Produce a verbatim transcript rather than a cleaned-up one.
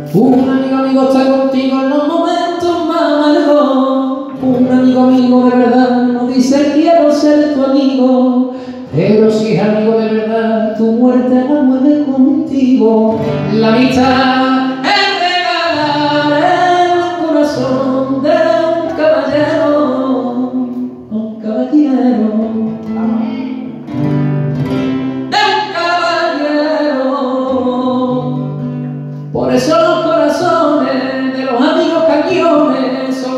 Un amigo amigo está contigo en los momentos más amargos. Un amigo amigo de verdad no dice quiero ser tu amigo, pero si es amigo de verdad, tu muerte la mueve contigo. La amistad es regalar el corazón de un caballero, un caballero, de un caballero. Por eso los corazones de los amigos cañones son